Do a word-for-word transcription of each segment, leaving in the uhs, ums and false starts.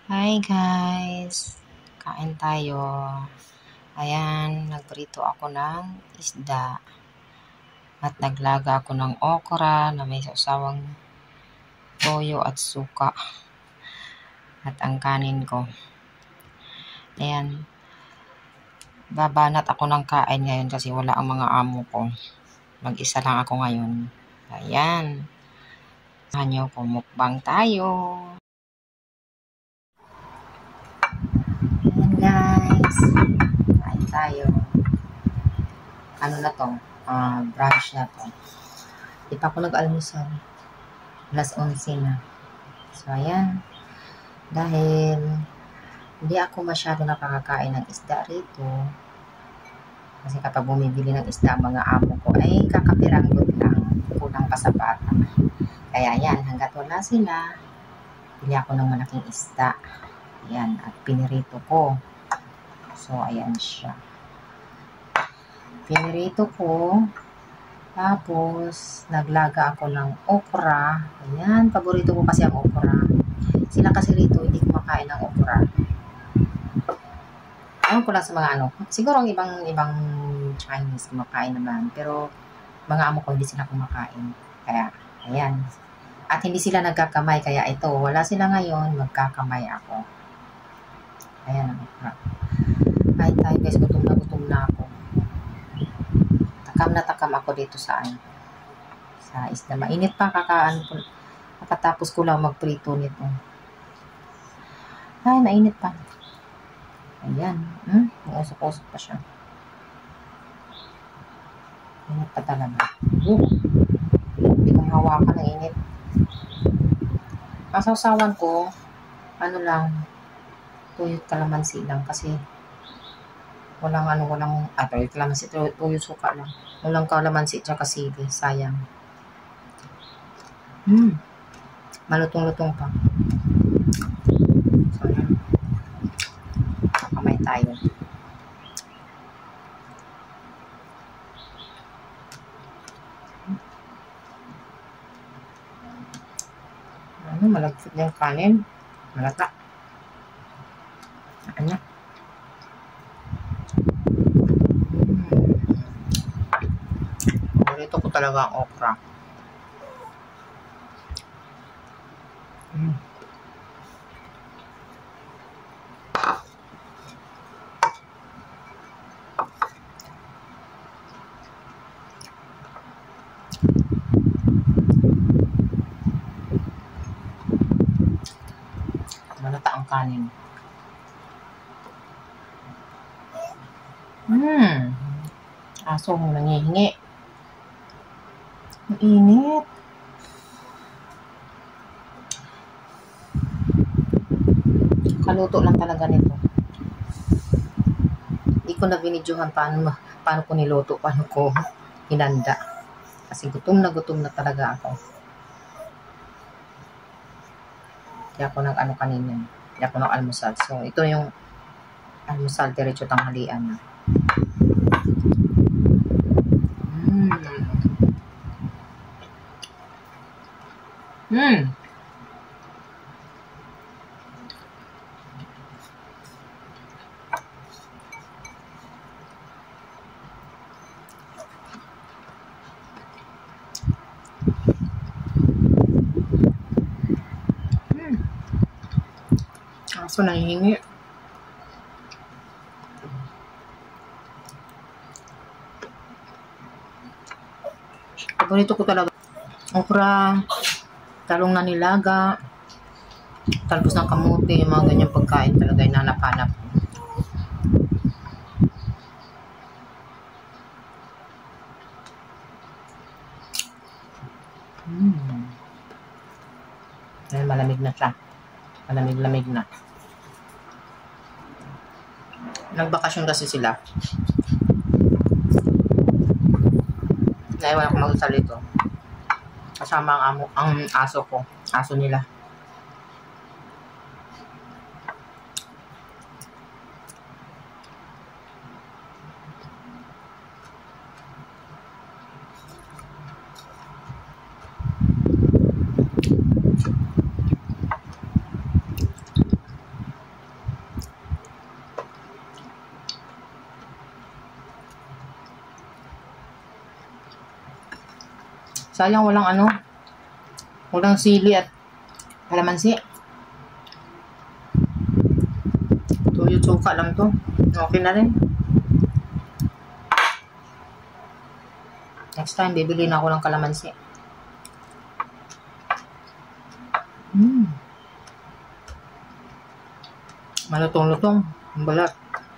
Hi guys! Kain tayo. Ayan, nagprito ako ng isda. At naglaga ako ng okra na may sawsawang toyo at suka. At ang kanin ko. Ayan. Babanat ako ng kain ngayon kasi wala ang mga amo ko. Mag-isa lang ako ngayon. Ayan. Samahan niyo ko, mukbang tayo. Ayan guys. Kain tayo. Ano na to? Uh, brunch na to. Di pa ako nag-almusal. alas onse na. So, ayan. Dahil hindi ako masyado nakakakain ng isda rito. Kasi kapag bumibili ng isda ang mga amo ko, ay kakapiranggot lang. Kulang pa sa bata. Kaya ayan, hanggat wala sila, pili ako ng malaking isda. Ayan, at pinirito ko. So, ayan siya. Pinirito ko. Tapos, naglaga ako ng okra. Ayan, paborito ko kasi ang okra. Sila kasi rito, hindi kumakain ng okra. Ewan ko lang sa mga ano. Siguro ang ibang ibang Chinese kumakain naman. Pero, mga amo ko hindi sila kumakain. Kaya, ayan. At hindi sila nagkakamay. Kaya ito, wala sila ngayon, magkakamay ako. Ayan ang okra. Kahit tayo guys, gutom na gutom na ako. Takam na takam ako dito sa ano. Sa isda. Mainit pa kakaan ko. Nakatapos ko lang magprito nito. Ay, mainit pa. Ayan. Hmm? Usok-usok pa siya. Init pa talaga. Uh, hindi kong hawakan ng init. Ang sausawan ko, ano lang, tuyot kalamansi lang kasi walang ano, walang, ah, tuyot kalamansi, tuyot suka lang. Walang kalamansi tsaka sili. Sayang. Hmm. Malutong-lutong pa. So, ayan. Kamay tayo. Ano, malagfit na yung kanin. Malata. Ano? Paborito ko talaga ang okra. Hmm. Malata ang kanin. Hmm. Aso mo nangihingi. Ang init. Kaluto lang talaga nito. Hindi ko na binidyohan paano, paano ko niluto, paano ko hinanda. Kasi gutom na gutom na talaga ako. Hindi ako nag-ano kanina. Hindi ako nag-almusal. So, ito yung almusal, diretso tanghalian na. Hmm. Hmm. Hmm. Aso nangihingi. Paborito ko talaga. Okra, talong na nilaga, talbos ng kamote, yung mga ganyang pagkain talaga inanap-hanap. Hmm. Dahil malamig na siya. Malamig-lamig na. Nagbakasyon kasi sila. Naiwan ako mag-usal ito. Kasama ang, amo, ang aso ko. Aso nila. Sayang walang ano, walang sili at kalamansi. Tuyo suka lang to. Okay na rin. Next time, bibili na ako ng kalamansi. Hmm. Malutong-lutong. Ang balat.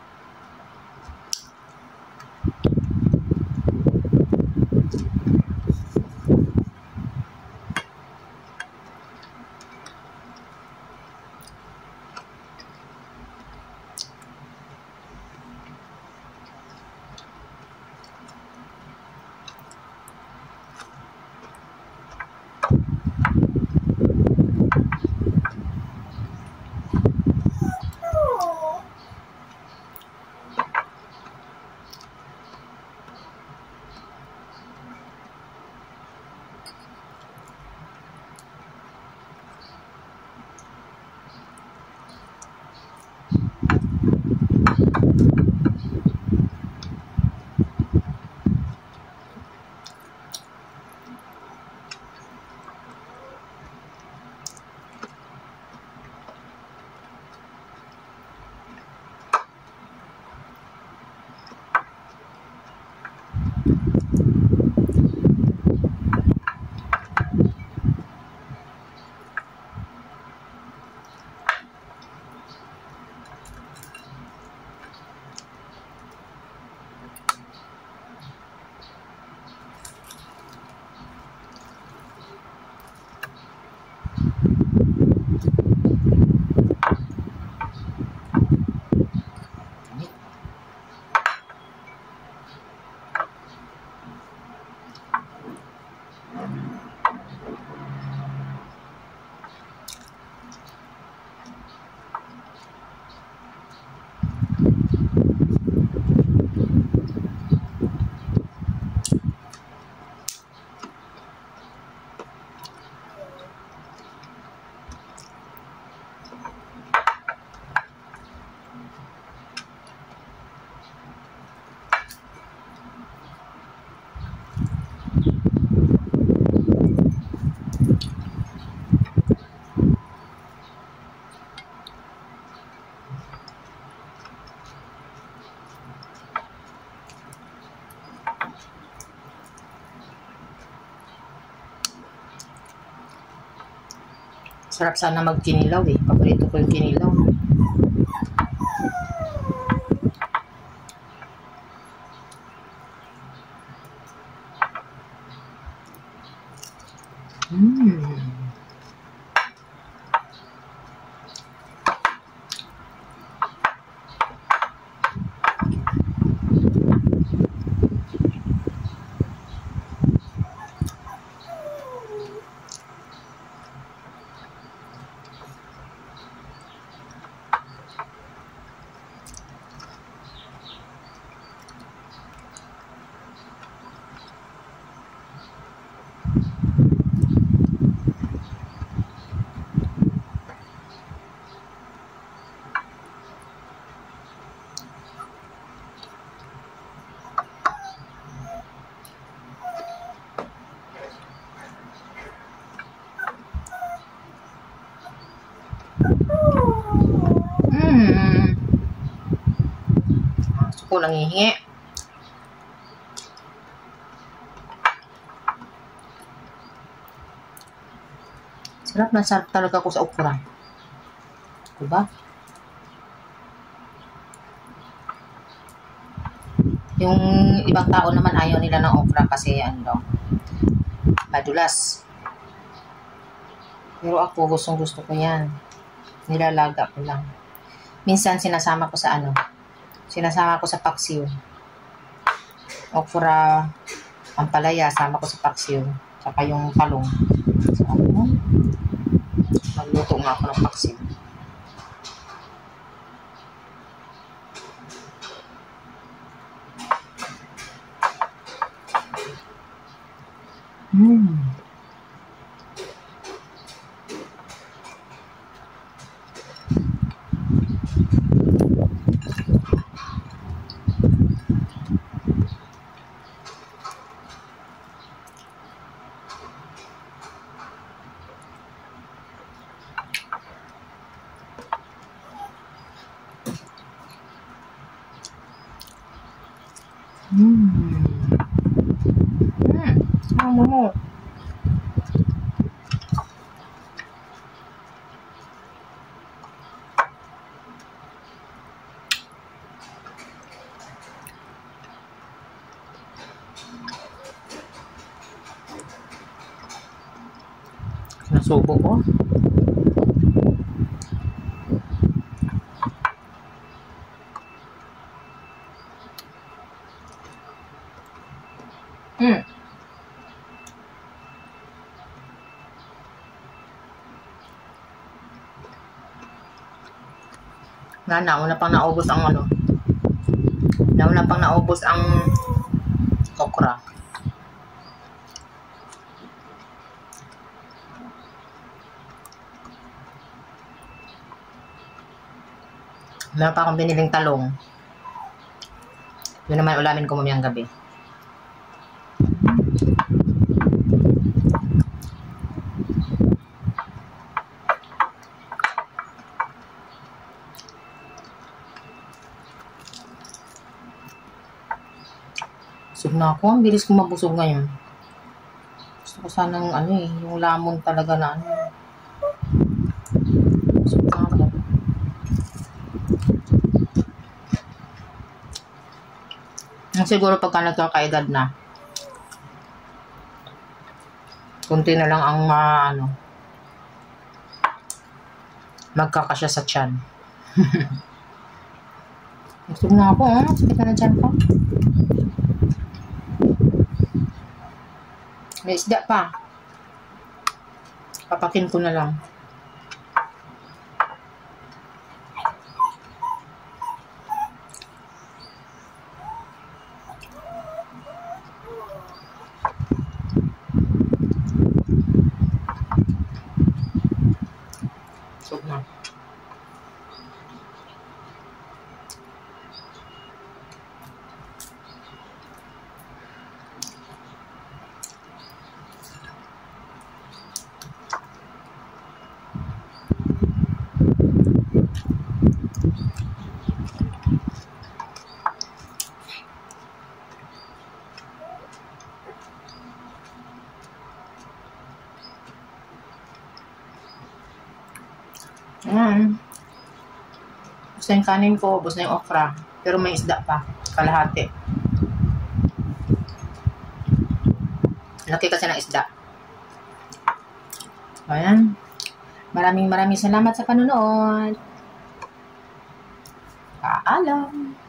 Sarap sana magkinilaw eh. Paborito ko yung kinilaw. Mmm. Hmm. Gusto ko nangihingi. Sarap na sarap talaga ako sa okra. Diba? Yung ibang tao naman ayaw nila ng okra kasi ano, madulas. Pero ako gustong gusto ko yan. Nilalaga ko lang. Minsan sinasama ko sa ano, sinasama ko sa paksiw. Okra, ampalaya, sama ko sa paksiw. Saka yung talong. So, ano, magluto nga ako ng paksiw. Hmm. Hmm. Hmm. Ano mo? Nasubo ko. Hmm. Na, nauna pang naubos ang ano. Nauna pang naubos ang okra. Meron pa akong biniling talong. Yun naman ulamin ko mamayang gabi. Busog na ako. Ang bilis ko mabusog ngayon. Gusto ko sanang ano eh, yung lamon talaga na ano. Busog na ako. Yung siguro pagka nagkakaedad na, kunti na lang ang ma, ano, magkakasya sa tiyan. Busog na ako, eh. Sakit na na tiyan ko. May isda pa. Papakin ko na lang. Busog na. Ayan. Bus na yung kanin ko, bus na yung okra. Pero may isda pa, kalahati. Laki kasi ng isda. Ayan. Maraming maraming salamat sa panonood. Paalam.